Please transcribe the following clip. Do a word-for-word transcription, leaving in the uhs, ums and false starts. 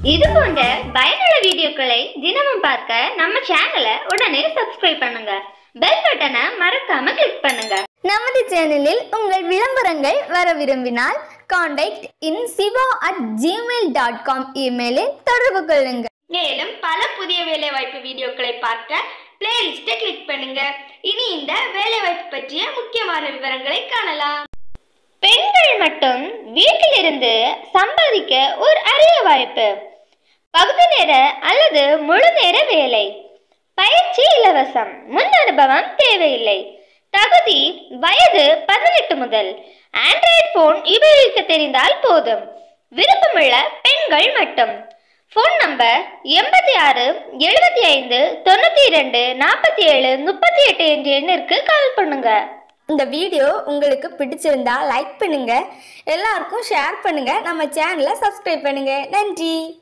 இது போன்ற பயனுள்ள வீடியோக்களை தினமும் பார்க்க நம்ம சேனலை உடனே சப்ஸ்கிரைப் பண்ணுங்க. பெல் பட்டனை மறக்காம கிளிக் பண்ணுங்க. நமது சேனலில் உங்கள் விளம்பரங்கள் வர விரும்பினால் contact in Siva at Gmail dot com இமெயிலில் தொடர்பு கொள்ளுங்க. மேலும் பல புதிய வேலைவாய்ப்பு வீடியோக்களை பார்க்க பிளேலிஸ்ட்டை கிளிக் பண்ணுங்க. இனி இந்த வேலைவாய்ப்பு பற்றிய முக்கியமான விவரங்களை காணலாம். பெண்கள் மட்டும் வீட்டிலிருந்து சம்பாதிக்க ஒரு அரிய வாய்ப்பு. பகுதி நேர அல்லது முழு நேர வேலை. பயிற்சி இலவசம். முன் அனுபவம் தேவையில்லை. தகுதி வயது பதினெட்டு முதல். ஆண்ட்ராய்டு போன் உபயோகிக்க தெரிந்தால் போதும். விருப்பமுள்ள பெண்கள் மட்டும். போன் நம்பர் எண்பத்தி ஆறு எழுபத்தி ஐந்து தொண்ணூத்தி இரண்டு நாற்பத்தி ஏழு முப்பத்தி எட்டு என்ற எண்ணிற்கு கால் பண்ணுங்க. இந்த வீடியோ உங்களுக்கு பிடிச்சிருந்தா லைக் பண்ணுங்க, எல்லாருக்கும் ஷேர் பண்ணுங்க, நம்ம சேனலை சப்ஸ்கிரைப் பண்ணுங்க. நன்றி.